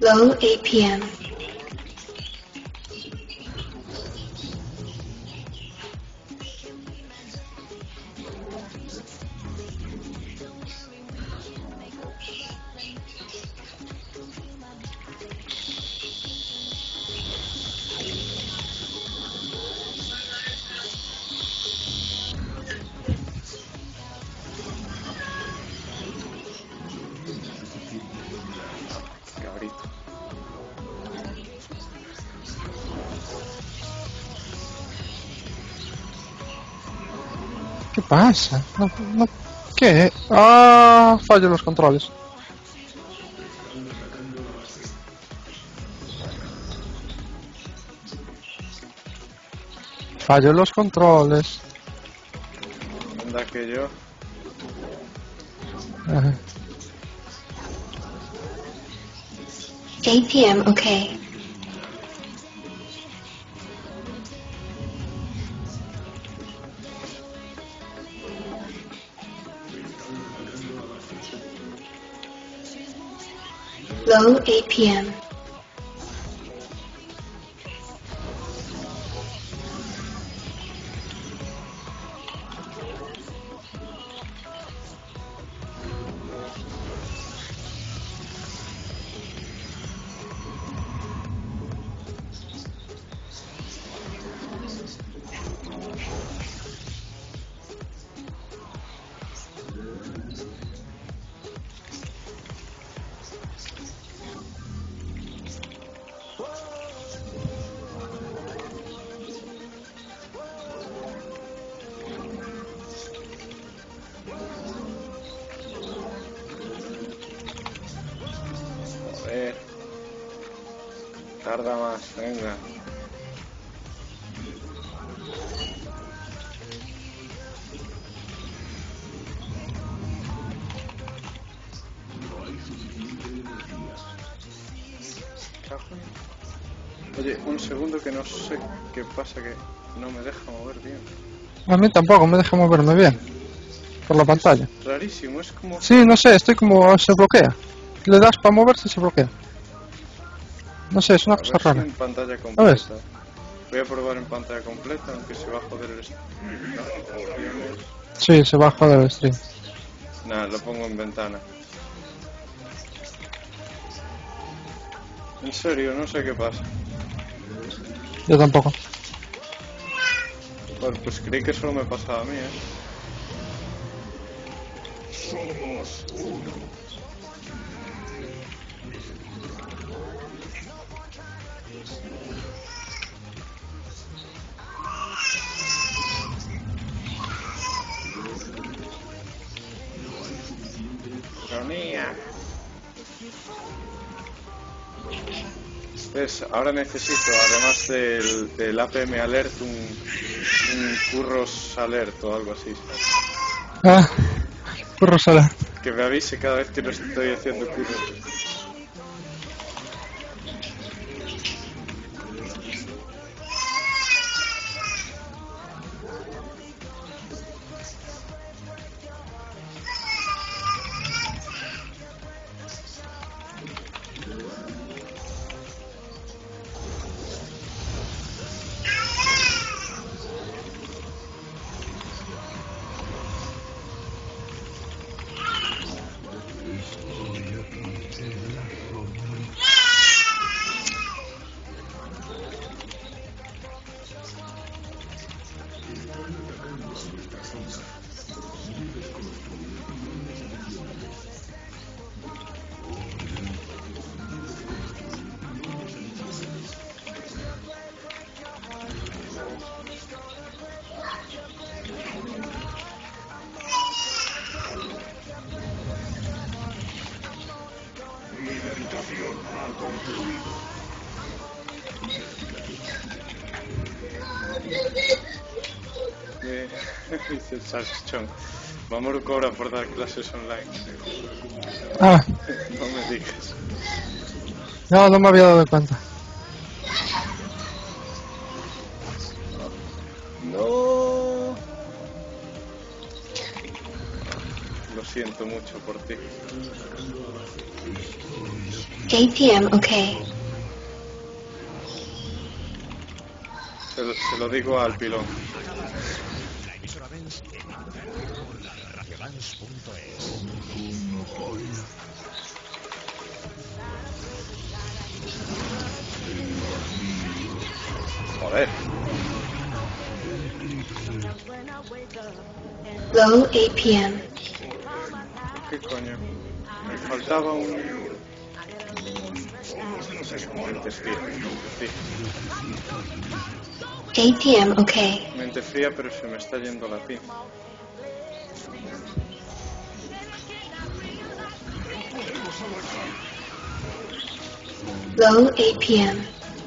Low 8 p.m. Cabrito. ¿Qué pasa? No, ¿qué? Ah, fallo los controles. Fallo los controles. Anda que yo. Ajá. 8 p.m. Okay. Low 8 p.m. Joder. Tarda más, venga. Oye, un segundo que no sé qué pasa, que no me deja mover bien. A mí tampoco me deja moverme bien. Por la pantalla. Rarísimo, es como... Sí, no sé, estoy como... se bloquea. Le das para moverse y se bloquea. No sé, es una A cosa ver si rara. en pantalla ¿Sabes? completa. Voy a probar en pantalla completa, aunque se va a joder el... No, opciones. Sí, se va a joder el stream. Nada, lo pongo en ventana. En serio, no sé qué pasa. Yo tampoco. Bueno, pues creí que solo me pasaba a mí, Ironía. Pues ahora necesito, además del APM Alert, un Curros Alert o algo así, ¿sabes? Ah, por Rosala. Que me avise cada vez que no estoy haciendo curros. Dice el salchichón. Mamoru cobra por dar clases online. Ah, No me digas. no me había dado cuenta. No. lo siento mucho por ti. 8 p.m. Okay. Se lo digo al pilón. La emisora Benz por la radiovans.es. Joder. Low 8 p.m. ¿Qué coño? Me faltaba un... No sé, como mente fría. Sí. 8 p.m. Okay. Mente fría, pero se me está yendo la pinza. Low 8 p.m.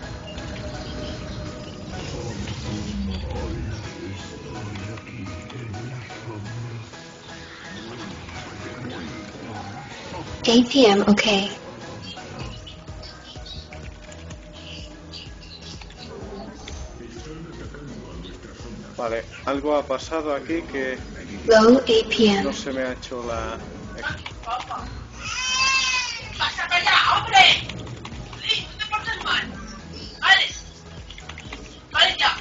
Eight p.m. Okay. Vale, algo ha pasado aquí que Low 8 p.m. no se me ha hecho la... ¡Pásate ya, hombre! ¡Sí, no te portes mal! ¡Vale! ¡Vale ya!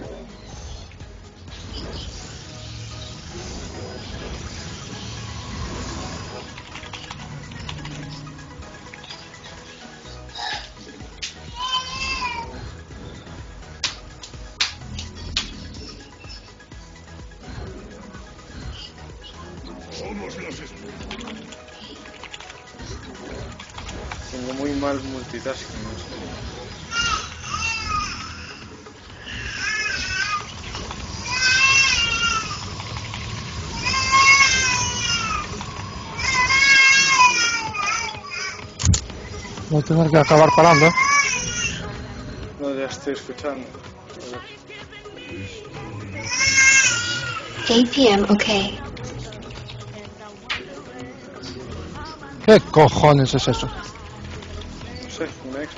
Tengo muy mal multitasking, no sé. Voy a tener que acabar parando. No, ya estoy escuchando. Joder. 8 p.m. Okay. ¿Qué cojones es eso? No sé, una expa.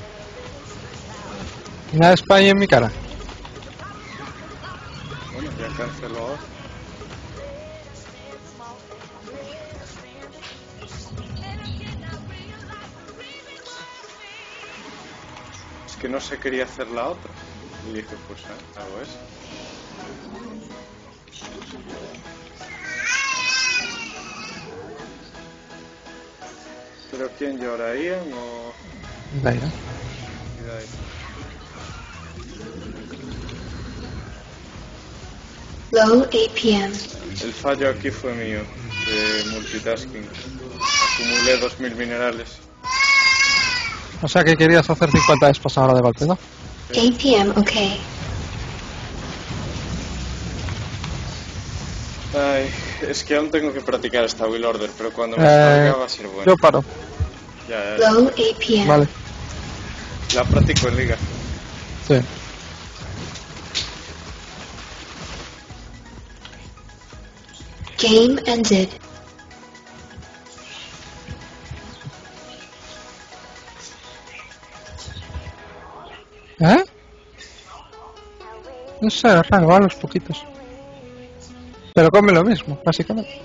Una España en mi cara. Bueno, ya canceló ahora. Es que no se quería hacer la otra. Y dije, pues hago eso. ¿Pero quién llora? ¿Ian o...? Daira. Hidai? Low 8 p.m. El fallo aquí fue mío, de multitasking. Acumulé 2000 minerales. O sea que querías hacer 50 expas ahora de golpe, ¿no? 8 p.m. Okay. Ay, es que aún tengo que practicar esta Will Order, pero cuando me salga va a ser bueno. Yo paro. Ya, Low 8 p.m. Vale. la practico en liga. Sí. Game ended. ¿Eh? No sé, es raro, van los poquitos. Pero come lo mismo, básicamente.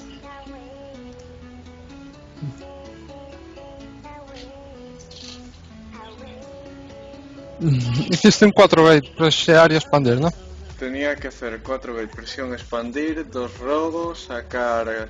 Hiciste un 4-bait, presear y expandir, ¿no? Tenía que hacer 4 bait, presión, expandir, 2 robos, sacar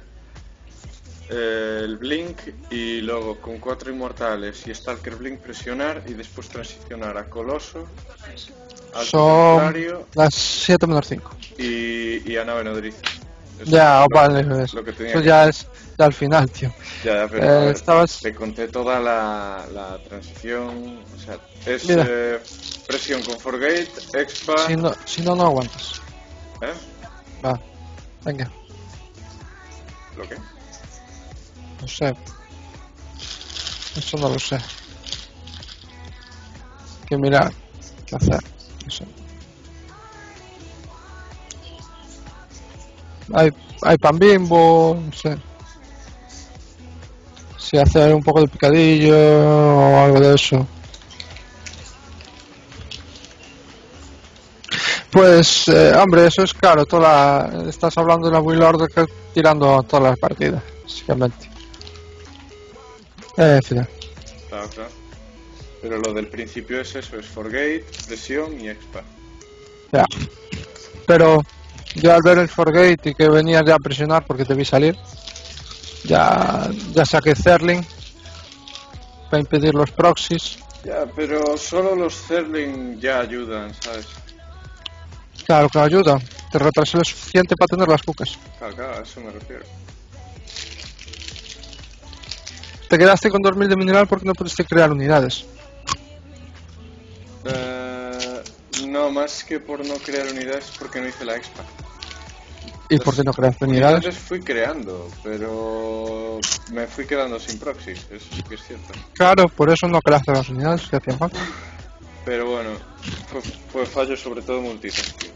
el blink y luego con 4 inmortales y Stalker blink presionar y después transicionar a Coloso, al Son Templario las 7 menos 5. y a nave nodriza. Eso Ya, es vale, lo que tenía eso que ya hacer. es ya al final, tío. Ya, pero a ver, estabas... te conté toda la transición, o sea, es Mira. Presión con Forgate, Expa... Si no, no aguantas. ¿Eh? Va, venga, ¿Lo qué? no sé. Eso no lo sé. Hay que mirar, qué hacer, no sé. Hay pan bimbo, no sé. Si hacer un poco de picadillo o algo de eso. Pues, hombre, eso es claro. Estás hablando de la Will Order que tirando todas las partidas, básicamente. Fíjate. Claro, claro. Pero lo del principio es eso, es Forgate, presión y expa. Ya. Pero yo al ver el Forgate y que venías ya a presionar porque te vi salir, ya saqué Zerling para impedir los proxies. Ya, pero solo los Zerling ya ayudan, ¿sabes? Claro que ayuda. Te retrasé lo suficiente para tener las cucas. Claro, claro, a eso me refiero. Te quedaste con 2000 de mineral porque no pudiste crear unidades. No, más que por no crear unidades porque no hice la expa. ¿Y por qué no creaste unidades? Unidades fui creando, pero me fui quedando sin proxies, eso sí que es cierto. Claro, por eso no creaste las unidades que hacían falta. Pero bueno, fue fallo sobre todo multitasking.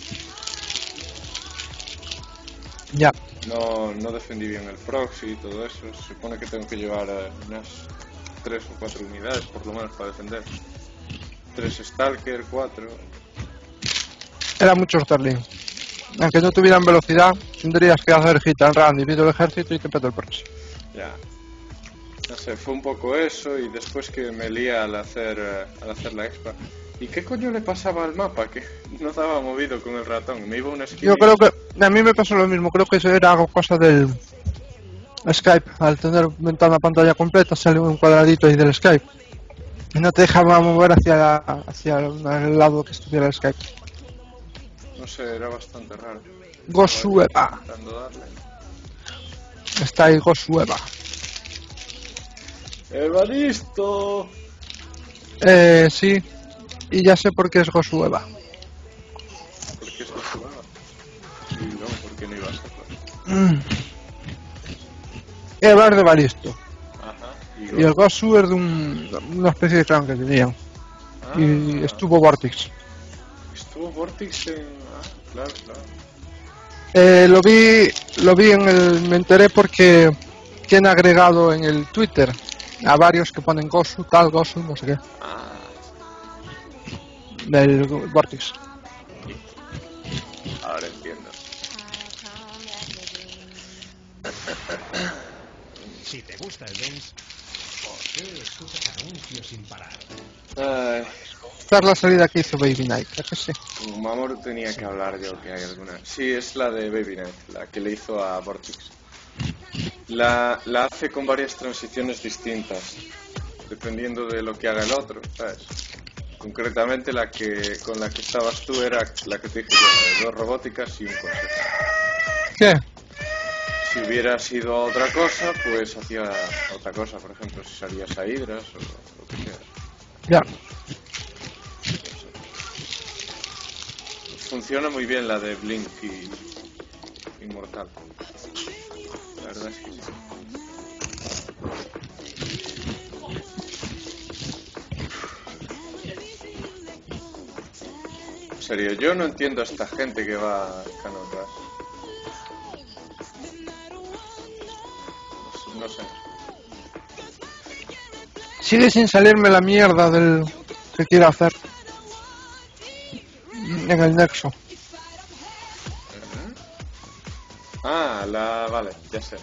Ya. No defendí bien el proxy y todo eso. Se supone que tengo que llevar unas 3 o 4 unidades por lo menos para defender. 3 Stalker, 4. Era mucho Sterling. Aunque no tuvieran velocidad, tendrías que hacer hit and run, divido el ejército y te peto el proxy. Ya. No sé, fue un poco eso y después que me lía al hacer la expa. ¿Y qué coño le pasaba al mapa? Que no estaba movido con el ratón, me iba a una esquina. Yo creo que a mí me pasó lo mismo, creo que eso era algo cosa del Skype. Al tener ventana pantalla completa sale un cuadradito ahí del Skype y no te dejaba mover hacia el lado que estuviera el Skype. No sé, era bastante raro. Gosueva. Intentando darle. Está ahí Gosueva. ¡Evaristo! Sí. Y ya sé por qué es Gosueva. ¿Por qué es que jugaba? Y no, ¿por qué no iba a serlo? Eva es de Balisto. Ajá. Y el Gosu es de una especie de clan que tenían. Y estuvo Vortex. Estuvo Vortex en... claro, claro. Lo vi me enteré porque tiene agregado en el Twitter a varios que ponen Gosu, tal, Gosu, no sé qué. Del Vortex. Ahora entiendo. Si te gusta el dance, ¿por qué escuchas anuncios sin parar? Esta es la salida que hizo Baby Night, ¿es que sí? Mamoru tenía que hablar yo que hay alguna. Sí, es la de Baby Night, la que le hizo a Vortex. La hace con varias transiciones distintas, dependiendo de lo que haga el otro, ¿sabes? Concretamente con la que estabas tú era la que te dije yo, de 2 robóticas y un consejo. ¿Qué? Si hubiera sido otra cosa, pues hacía otra cosa, por ejemplo, si salías a Hydras o lo que sea. Ya. Funciona muy bien la de Blink y Inmortal. La verdad es que sí. En serio, yo no entiendo a esta gente que va a canotas. No sé. Sigue sin salirme la mierda del que quiero hacer en el Nexo. Vale, ya sé.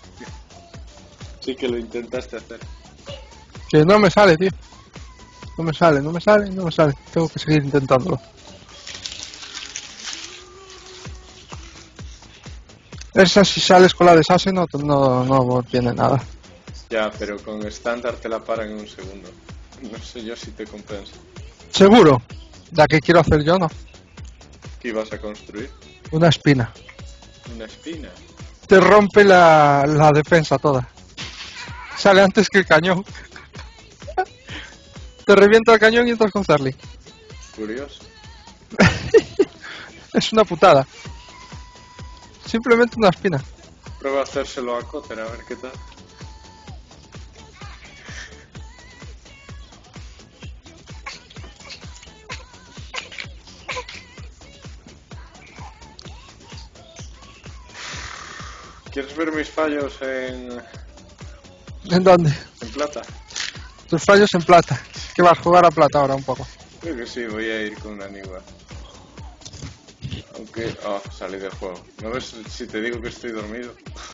Sí que lo intentaste hacer. Que no me sale, tío. No me sale. Tengo que seguir intentándolo. Esa si sales con la de Sase no tiene nada. Ya, pero con estándar te la paran en un segundo. No sé yo si te compensa. Seguro. La que quiero hacer yo no. ¿Qué ibas a construir? Una espina. Una espina. Te rompe la defensa toda. Sale antes que el cañón. Te revienta el cañón y entras con Zerling. Curioso. Es una putada. Simplemente una espina. Prueba a hacérselo a Cotter a ver qué tal. ¿Quieres ver mis fallos en ¿En dónde? plata? Tus fallos en plata. Que vas a jugar a plata ahora un poco. Creo que sí, voy a ir con una Nigua. Aunque... salí del juego. ¿No ves si te digo que estoy dormido?